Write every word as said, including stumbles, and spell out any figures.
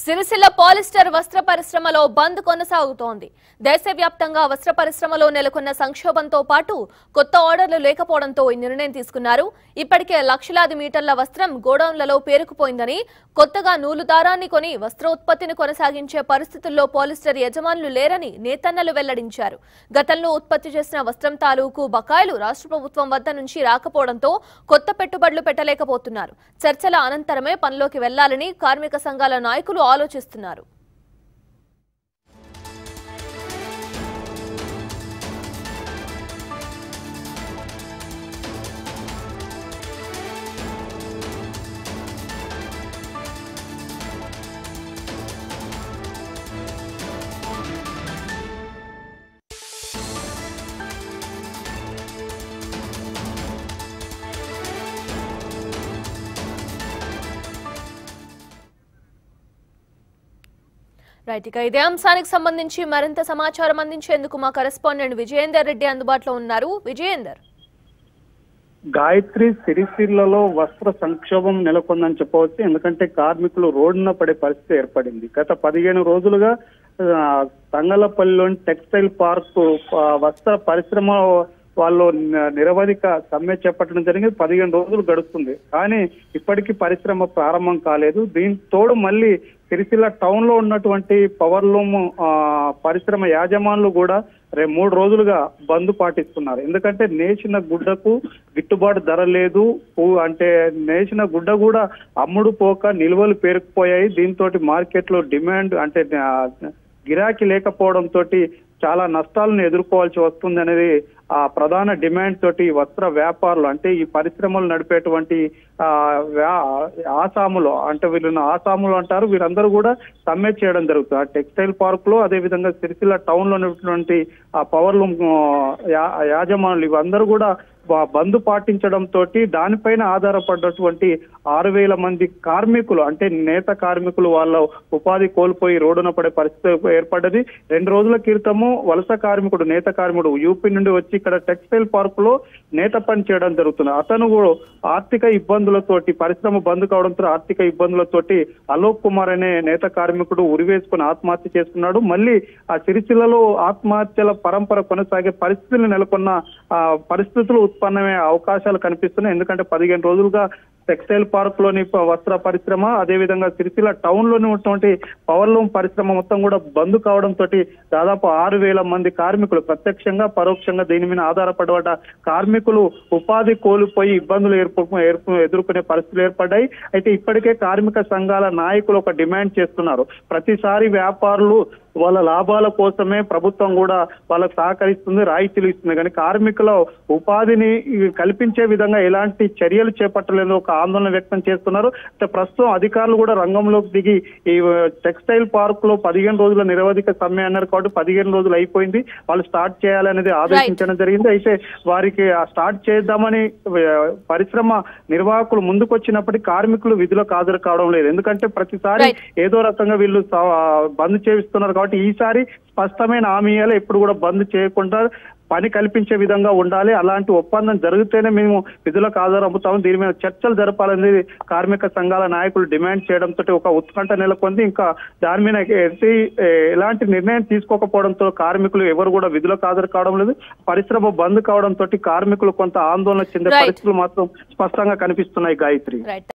Sircilla polyester వస్త్ర పరిశ్రమలో బంద్ కొనసాగుతోంది. దేశవ్యాప్తంగా వస్త్ర పరిశ్రమలో నెలకొన్న సంక్షోభంతో పాటు కొత్త ఆర్డర్లు లేకపోవడంతో ఈ నిర్ణయం తీసుకున్నారు. ఇప్పటికే లక్షలాది మీటర్ల వస్త్రం గోడౌన్లలో పేరుకుపోయిందని, కొత్తగా నూలు దారాన్ని కొని వస్త్రోత్పత్తిని కొనసాగించే పరిస్థితుల్లో పాలిస్టర్ యజమానులు లేరని నేతన్నలు వెల్లడించారు. గతంలో ఉత్పత్తి చేసిన వస్త్రం తాలూకు బకాయిలు రాష్ట్ర ప్రభుత్వం వద్ద నుంచి రాకపోవడంతో కొత్త పెట్టుబడులు పెట్టలేకపోతున్నారు. చర్చల అనంతరమే పనిలోకి వెళ్లాలని కార్మిక సంఘాల నాయకులు ఆలోచిస్తున్నారు. రైట్, ఇక ఇదే అంశానికి సంబంధించి మరింత సమాచారం అందించేందుకు మా కరెస్పాండెంట్ విజయేందర్ రెడ్డి అందుబాటులో ఉన్నారు. విజయేందర్. గాయత్రి, సిరిసిల్లలో వస్త్ర సంక్షోభం నెలకొందని చెప్పవచ్చు. ఎందుకంటే కార్మికులు రోడ్డున పడే పరిస్థితి ఏర్పడింది. గత పదిహేను రోజులుగా తంగలపల్లిలోని టెక్స్టైల్ పార్క్ వస్త్ర పరిశ్రమ వాళ్ళు నిరవధిక సమ్మె చేపట్టడం జరిగింది. పదిహేను రోజులు గడుస్తుంది, కానీ ఇప్పటికీ పరిశ్రమ ప్రారంభం కాలేదు. దీనికి తోడు మళ్ళీ సిరిసిల్ల టౌన్ లో ఉన్నటువంటి పవర్ లూమ్ పరిశ్రమ యాజమానులు కూడా రేపు మూడు రోజులుగా బంద్ పాటిస్తున్నారు. ఎందుకంటే నేసిన గుడ్డకు గిట్టుబాటు ధర లేదు, అంటే నేసిన గుడ్డ కూడా అమ్ముడు పోక నిల్వలు పేరుకుపోయాయి. దీంతో మార్కెట్ లో డిమాండ్ అంటే గిరాకీ లేకపోవడంతో చాలా నష్టాలను ఎదుర్కోవాల్సి వస్తుంది అనేది ఆ ప్రధాన డిమాండ్ తోటి వస్త్ర వ్యాపారులు, అంటే ఈ పరిశ్రమలు నడిపేటువంటి ఆ ఆసాములు, అంటే వీళ్ళని ఆసాములు అంటారు, వీరందరూ కూడా సమ్మె చేయడం జరుగుతుంది. ఆ టెక్స్టైల్ పార్క్ లో, అదే విధంగా సిరిసిల్ల టౌన్ లో ఉన్నటువంటి ఆ పవర్ లూమ్ యాజమానులు ఇవందరూ కూడా బంద్ పాటించడం తోటి దానిపైన ఆధారపడినటువంటి ఆరు వేల మంది కార్మికులు, అంటే నేత కార్మికులు వాళ్ళ ఉపాధి కోల్పోయి రోడ్డున పడే పరిస్థితి ఏర్పడ్డది. రెండు రోజుల క్రితము వలస కార్మికుడు, నేత కార్మికుడు యూపీ నుండి వచ్చి ఇక్కడ టెక్స్టైల్ పార్క్ లో నేత పని చేయడం జరుగుతుంది. అతను కూడా ఆర్థిక ఇబ్బందులతోటి, పరిశ్రమ బంద్ కావడంతో ఆర్థిక ఇబ్బందులతోటి అలోక్ కుమార్ అనే నేత కార్మికుడు ఉరివేసుకుని ఆత్మహత్య చేసుకున్నాడు. మళ్ళీ ఆ సిరిసిల్లలో ఆత్మహత్యల పరంపర కొనసాగే పరిస్థితులు నెలకొన్న ఆ పరిస్థితులు ఉత్పన్నమే అవకాశాలు కనిపిస్తున్నాయి. ఎందుకంటే పదిహేను రోజులుగా టెక్స్టైల్ పార్క్ లోని వస్త్ర పరిశ్రమ, అదేవిధంగా సిరిసిల్ల టౌన్ లోని ఉన్నటువంటి పవర్ లూమ్ పరిశ్రమ మొత్తం కూడా బంద్ కావడంతో దాదాపు ఆరు వేల మంది కార్మికులు ప్రత్యక్షంగా పరోక్షంగా దీని మీద ఆధారపడ్డ కార్మికులు ఉపాధి కోల్పోయి ఇబ్బందులు ఏర్ప ఎదుర్కొనే పరిస్థితులు ఏర్పడ్డాయి. అయితే ఇప్పటికే కార్మిక సంఘాల నాయకులు ఒక డిమాండ్ చేస్తున్నారు. ప్రతిసారి వ్యాపారులు వాళ్ళ లాభాల కోసమే ప్రభుత్వం కూడా వాళ్ళకు సహకరిస్తుంది, రాయితీలు ఇస్తుంది, కానీ కార్మికుల ఉపాధిని కల్పించే విధంగా ఎలాంటి చర్యలు చేపట్టలేదు ఒక ఆందోళన వ్యక్తం చేస్తున్నారు. ప్రస్తుతం అధికారులు కూడా రంగంలోకి దిగి ఈ టెక్స్టైల్ పార్క్ లో పదిహేను రోజుల నిరవధిక సమ్మె అన్నారు కాబట్టి పదిహేను రోజులు అయిపోయింది, వాళ్ళు స్టార్ట్ చేయాలనేది ఆదేశించడం జరిగింది. అయితే వారికి స్టార్ట్ చేద్దామని పరిశ్రమ నిర్వాహకులు ముందుకు వచ్చినప్పటికీ కార్మికులు విధులకు హాజరు కావడం లేదు. ఎందుకంటే ప్రతిసారి ఏదో రకంగా వీళ్ళు బంద్ చేయిస్తున్నారు కాబట్టి ఈసారి స్పష్టమైన హామీ ఇవ్వాలి, ఎప్పుడు కూడా బంద్ చేయకుండా పని కల్పించే విధంగా ఉండాలి, అలాంటి ఒప్పందం జరిగితేనే మేము విధులకు హాజరవుతాము, దీని మీద చర్చలు జరపాలనేది కార్మిక సంఘాల నాయకులు డిమాండ్ చేయడంతో ఒక ఉత్కంఠ నెలకొంది. ఇంకా దాని మీద ఎలాంటి నిర్ణయం తీసుకోకపోవడంతో కార్మికులు ఎవరు కూడా విధులకు హాజరు కావడం లేదు. పరిశ్రమ బంద్ కావడంతో కార్మికులు కొంత ఆందోళన చెందే పరిస్థితులు మాత్రం స్పష్టంగా కనిపిస్తున్నాయి. గాయత్రి.